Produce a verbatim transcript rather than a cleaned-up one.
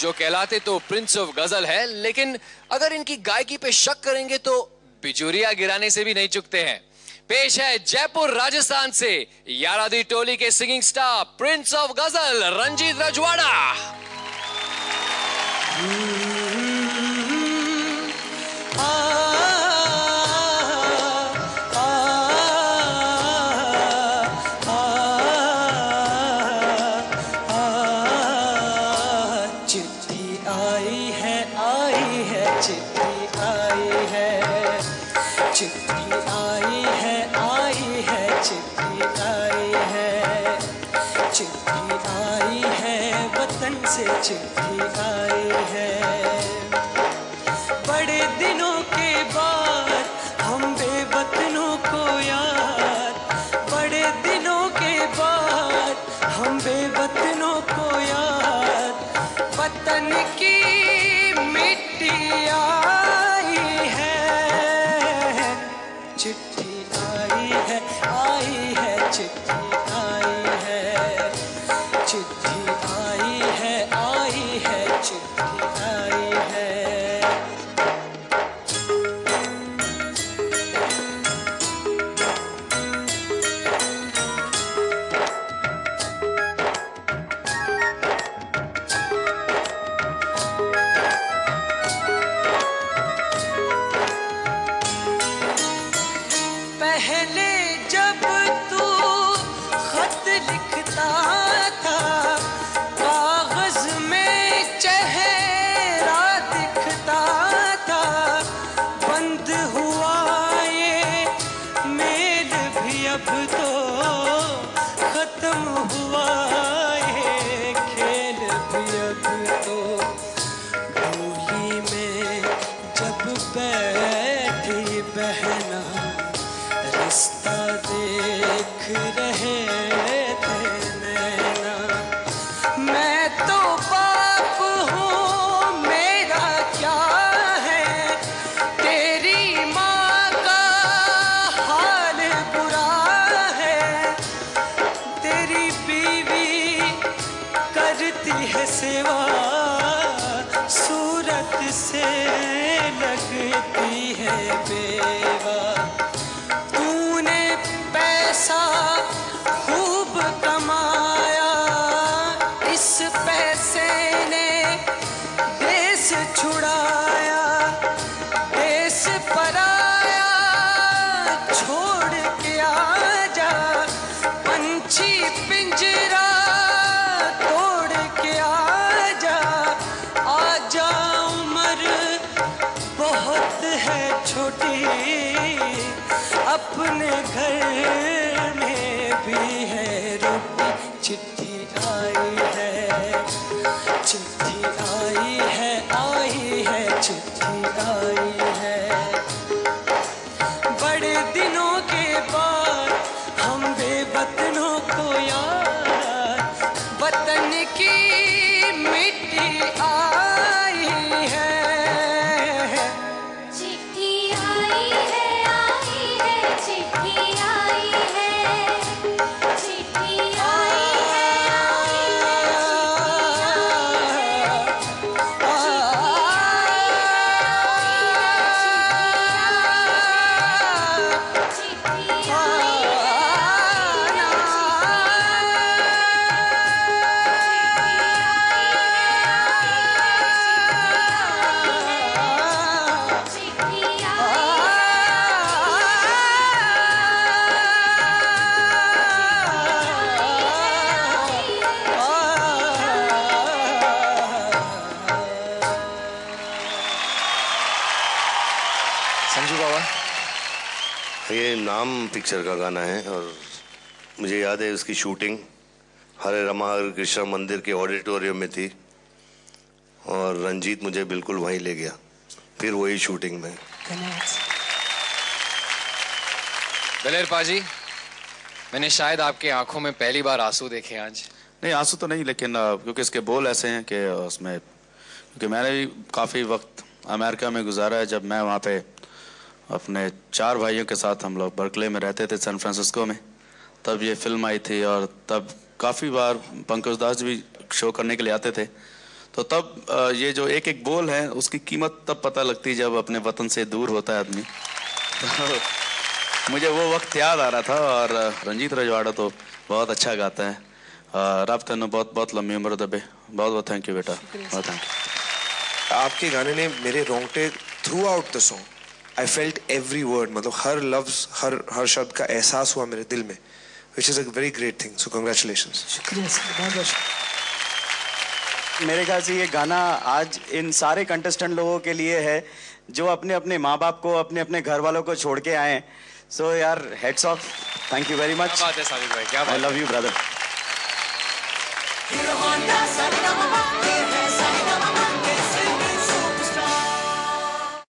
जो कहलाते तो प्रिंस ऑफ गजल है, लेकिन अगर इनकी गायकी पे शक करेंगे तो बिजुरिया गिराने से भी नहीं चुकते हैं। पेश है जयपुर राजस्थान से यारादी टोली के सिंगिंग स्टार प्रिंस ऑफ गजल रंजीत रजवाड़ा। चिट्ठी आई है, बड़े दिनों के बाद हम बेवतनों को याद, बड़े दिनों के बाद हम बेवतनों को याद, वतन की मिट्टी आई है, चिट्ठी आई है, आई है, चिट्ठी आई है, चिट्ठी आई है, आई है, चिट्ठी आई है। पहले जब तू खत लिखता था, कागज में चेहरा दिखता था, बंद हुआ ये मेल भी अब तो, खत्म हुआ ये खेल भी अब तो, डोली में जब बैठी बहना रास्ता देख रहे थे नैना, मैं तो बाप हूँ मेरा क्या है, तेरी माँ का हाल बुरा है, तेरी बीवी करती है सेवा, सूरत से लगती है बेवा, तूने पैसा खूब कमाया, इस पैसे ने देश छुड़ाया, देश पराया छोड़ के आजा, पंछी पिंजरा तोड़ के आजा, आजा उम्र बहुत है छोटी, अपने घर में भी है रोटी, चिट्ठी आई है, चिट्ठी आई है, आई है, चिट्ठी आई है, बड़े दिनों के बाद हम बेवतनों को याद, वतन की मिट्टी आई है, चिट्ठी आई है, आई है, चिट्ठी आई है, चिट्ठी आई है, आई है, चिट्ठी आई है, संजू बाबा, ये नाम पिक्चर का गाना है और मुझे याद है उसकी शूटिंग हरे रमा हरे कृष्ण मंदिर के ऑडिटोरियम में थी और रंजीत मुझे बिल्कुल वहीं ले गया, फिर वही शूटिंग में। दलेर पाजी, मैंने शायद आपके आंखों में पहली बार आंसू देखे आज। नहीं आंसू तो नहीं, लेकिन आ, क्योंकि इसके बोल ऐसे हैं कि उसमें, क्योंकि मैंने भी काफ़ी वक्त अमेरिका में गुजारा है। जब मैं वहाँ पे अपने चार भाइयों के साथ हम लोग बर्कले में रहते थे, सैन फ्रांसिस्को में, तब ये फिल्म आई थी और तब काफ़ी बार पंकज दास भी शो करने के लिए आते थे। तो तब अ, ये जो एक एक बोल है उसकी कीमत तब पता लगती है जब अपने वतन से दूर होता है आदमी। तो मुझे वो वक्त याद आ रहा था। और रंजीत रजवाड़ा तो बहुत अच्छा गाता है। रब तेन बहुत बहुत लंबी उम्र दबे। बहुत बहुत थैंक यू बेटा, बहुत थैंक यू। आपके गाने ने मेरे रोंगटे throughout the song, I felt every word, मतलब हर लफ्ज हर हर शब्द का एहसास हुआ मेरे दिल में, which is a very great thing. So congratulations. शुक्रिया सर, बहुत बहुत मेरे ख्याल से ये गाना आज इन सारे कंटेस्टेंट लोगों के लिए है जो अपने अपने माँ बाप को, अपने अपने घर वालों को छोड़ के आए। सो so, यार heads off, thank you very much. क्या बात है साजिद भाई, क्या आई बात है। Love you brother.